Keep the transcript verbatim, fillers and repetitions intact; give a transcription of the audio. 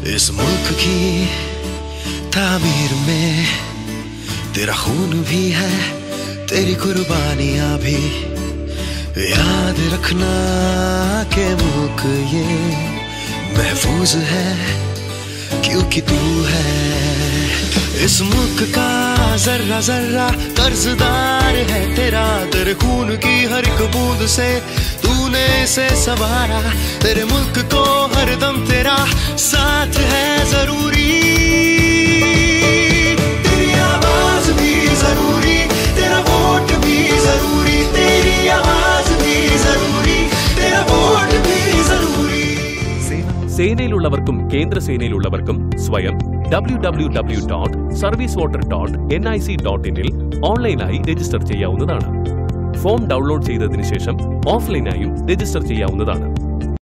इस मुल्क की तामीर में तेरा खून भी है, तेरी कुर्बानियां भी। याद रखना के मुल्क ये महफूज है क्योंकि तू है। इस मुल्क का जर्रा जर्रा कर्जदार है तेरा, तेरे खून की हर एक बूंद से तूने इसे संवारा। तेरे मुल्क को हरदम तेरा साथ है जरूरी, तेरी आवाज भी जरूरी, तेरा वोट भी जरूरी, तेरी आवाज भी जरूरी, तेरा वोट भी जरूरी। സേനയിലുള്ളവർക്കും കേന്ദ്ര സേനയിലുള്ളവർക്കും സ്വയം W W W dot service voter dot N I C dot ഇനിൽ ഓൺലൈനായി രജിസ്റ്റർ ചെയ്യാവുന്നതാണ്. ഫോം ഡൗൺലോഡ് ചെയ്തതിനു ശേഷം ഓഫ്ലൈനായും രജിസ്റ്റർ ചെയ്യാവുന്നതാണ്.